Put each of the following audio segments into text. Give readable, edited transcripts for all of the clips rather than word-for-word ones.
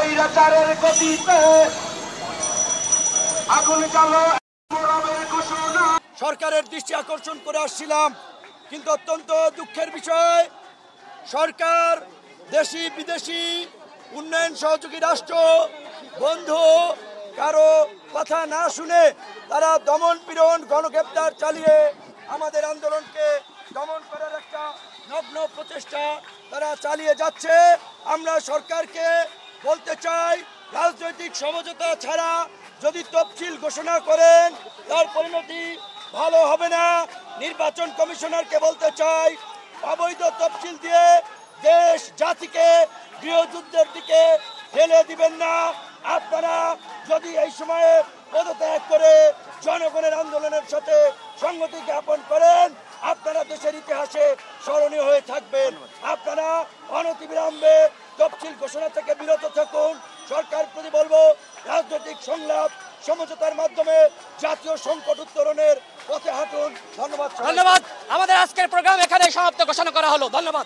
স্বৈরাচারের গতিতে আগুন জ্বালো মোরবের ঘোষণা। সরকারের দৃষ্টি আকর্ষণ করে আসছিলাম, কিন্তু অত্যন্ত দুঃখের বিষয় সরকার দেশি বিদেশি উন্নয়ন সহযোগী রাষ্ট্র বন্ধু কারো কথা না শুনে তারা দমন পীড়ন গণগ্রেপ্তার চালিয়ে আমাদের আন্দোলনকে দমন করার একটা নগ্ন প্রচেষ্টা তারা চালিয়ে যাচ্ছে। আমরা সরকারকে বলতে চাই, রাজনৈতিক সমঝোতা ছাড়া যদি তফসিল ঘোষণা করেন তার পরিণতি ভালো হবে না। নির্বাচন কমিশনারকে বলতে চাই, অবৈধ তফসিল দিয়ে দেশ জাতিকে গৃহযুদ্ধের দিকে ঠেলে দিবেন না। আপনারা যদি এই সময়ে পদত্যাগ করে জনগণের আন্দোলনের সাথে সংগতি জ্ঞাপন করেন, আপনারা দেশের ইতিহাসে স্মরণীয় হয়ে থাকবেন। আপনারা অনতিবিলম্বে তফসিল ঘোষণা থেকে বিরত থাকুন। সরকার প্রতি বলবো, রাজনৈতিক সংলাপ সমঝোতার মাধ্যমে জাতীয় সংকট উত্তরণের পথে হাঁটুন। ধন্যবাদ। ধন্যবাদ। আমাদের আজকের প্রোগ্রাম এখানে সমাপ্ত ঘোষণা করা হলো। ধন্যবাদ।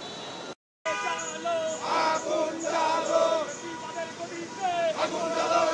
আগুন জ্বালো